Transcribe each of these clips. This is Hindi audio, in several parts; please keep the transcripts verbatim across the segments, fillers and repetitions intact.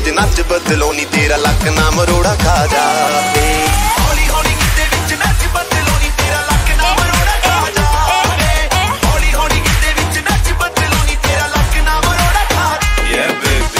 विच नच बदलो नी तेरा लक ना मरोड़ा खा जावे। हौली हौली गिद्दे विच नच बदलो नी तेरा लक ना मरोड़ा खा जावे। हौली हौली गिद्दे विच नच बदलो नी तेरा लक ना मरोड़ा खा जावे। Yeah baby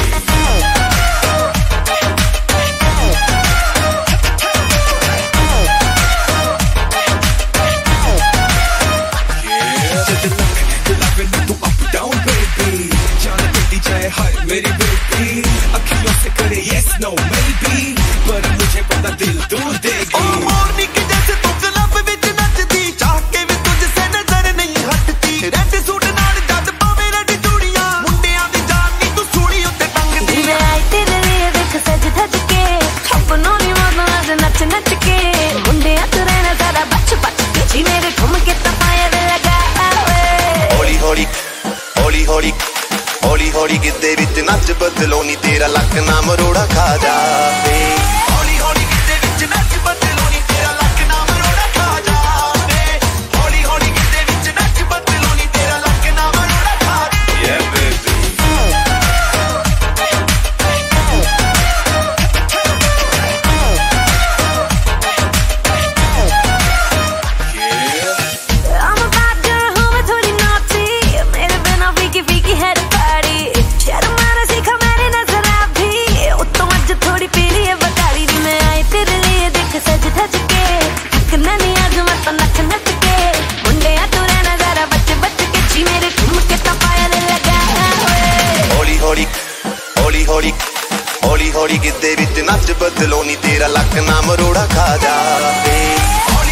मेरी बेटी अखियों से करे yes no maybe पर मुझे पता दिल तू देगी। ओ मोरनी के जैसे तू क्लब विच नचदी चाह के भी तुझसे नजर नहीं हटती। रेड सूट नाल जद पावे रेड चूड़ियां मुंडियां दी जान नी तू सूली उत्ते टंगदी। मैं आई तेरे लिए देख सज धज के अपनों नी मानो आज नच नच के मुंडियां तू रहना सारा बच बच के जी मेरे ठुमके तपाए लगा। हौली हौली हौली हौली हौली हौली गिद्दे विच नच बदलो नी तेरा लक ना मरोड़ा खा जावे। हौली हौली गिद्दे विच नच बदलो नी तेरा लक ना मरोड़ा खा जावे। हौली हौली गिद्दे विच नच बदलो नी तेरा लक ना मरोड़ा खा जावे। Yeah baby I'm a bad girl who मैं थोड़ी naughty मेरे बिना फीकी फीकी है हौली हौली गिद्दे विच नच बदलो नी तेरा लक ना मरोड़ा खा जावे।